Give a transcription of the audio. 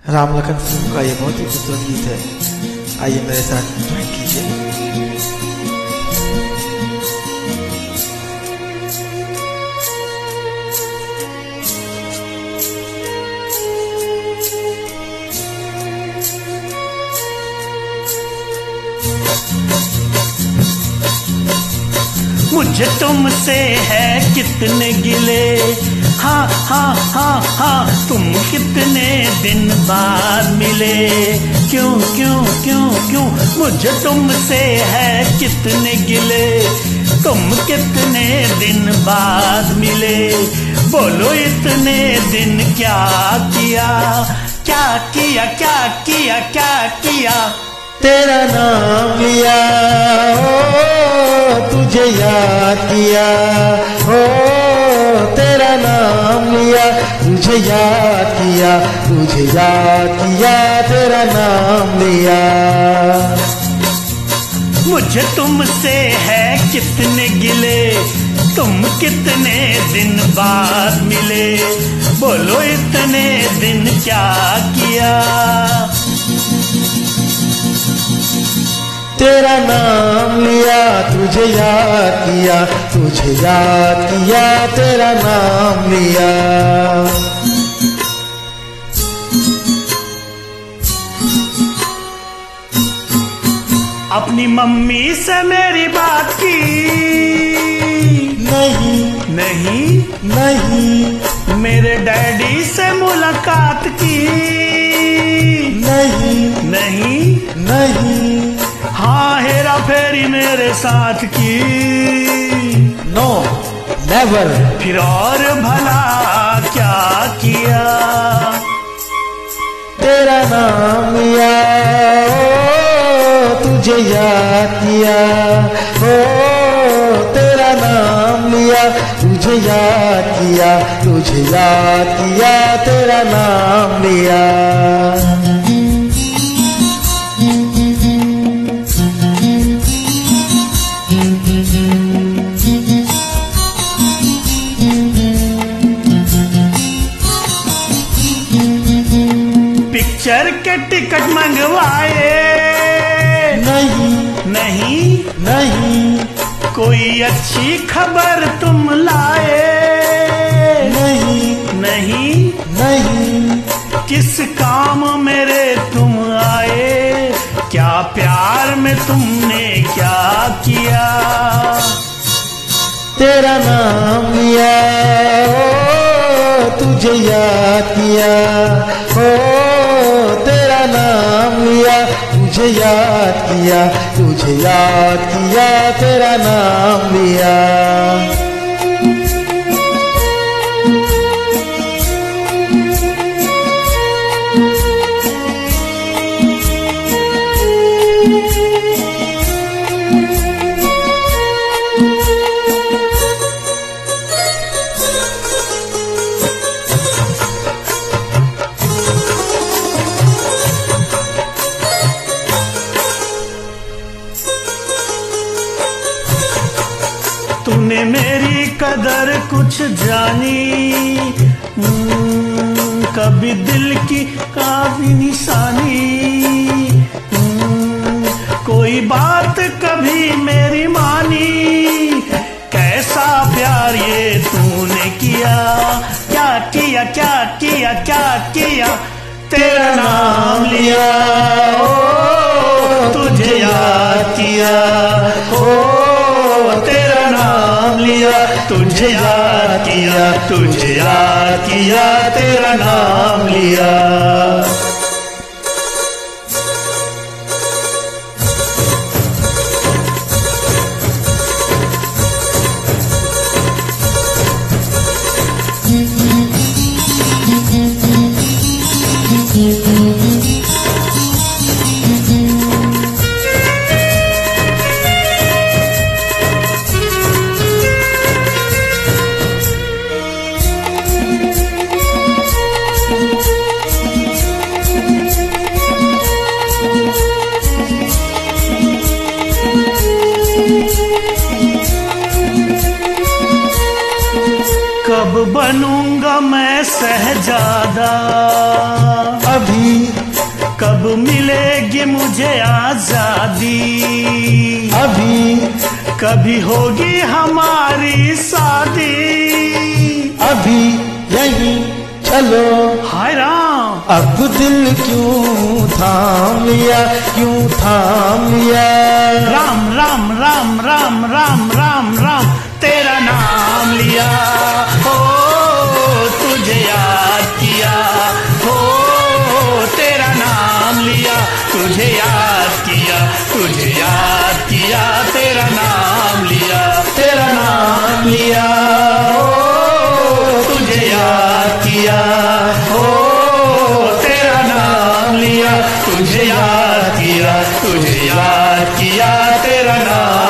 Ram Lakhan film का ये बहुत ही खूबसूरत गीत है। आइए मेरे साथ ज्वाइन कीजिए। मुझे तुमसे है कितने गिले, हाँ हाँ हाँ हाँ, तुम कितने दिन बाद मिले, क्यों क्यों क्यों क्यों, मुझे तुमसे है कितने गिले, तुम कितने दिन बाद मिले, बोलो इतने दिन क्या किया, क्या किया क्या किया क्या किया। तेरा नाम लिया, ओ तुझे याद किया, ओ तेरा नाम लिया, तुझे याद किया, तुझे याद किया, तेरा नाम लिया। मुझे तुमसे है कितने गिले, तुम कितने दिन बाद मिले, बोलो इतने दिन क्या किया। तेरा नाम लिया, तुझे याद किया, तुझे याद किया, तेरा नाम लिया। अपनी मम्मी से मेरी बात की, नहीं नहीं नहीं, मेरे डैडी से मुलाकात की, नहीं नहीं नहीं, हाँ हेरा फेरी मेरे साथ की, नो नेवर। फिर और भला क्या किया। तेरा नाम लिया, ओ तुझे याद किया, ओ तेरा नाम लिया, तुझे याद किया, तुझे याद किया, तेरा नाम लिया। पिक्चर के टिकट मंगवाए, नहीं नहीं नहीं, कोई अच्छी खबर तुम लाए, नहीं नहीं नहीं, किस काम मेरे तुम आए, क्या प्यार में तुमने क्या किया। तेरा नाम लिया, ओ तुझे याद किया, ओ तेरा नाम लिया, तुझे याद किया, तुझे याद किया, तेरा नाम लिया। तूने मेरी कदर कुछ जानी, कभी दिल की काफी निशानी, कोई बात कभी मेरी मानी, कैसा प्यार ये तूने किया, क्या किया क्या किया क्या किया। तेरा नाम लिया, ओ तुझे याद किया, ओ तेरा नाम लिया, तुझे याद किया, तुझे याद किया, तेरा नाम लिया। कब बनूंगा मैं शहजादा, अभी मिलेगी मुझे आजादी। अभी कभी होगी हमारी शादी। अभी यहीं चलो। हाय राम, अब दिल क्यों थाम लिया, क्यों थाम लिया। राम राम राम राम राम राम राम तेरा नाम लिया। हो तुझे याद किया, हो तेरा नाम लिया। तुझे याद किया, तुझे याद किया, तेरा नाम लिया, तेरा नाम लिया। हो तुझे याद किया, हो तेरा नाम लिया। तुझे याद किया, तुझे याद किया, तेरा नाम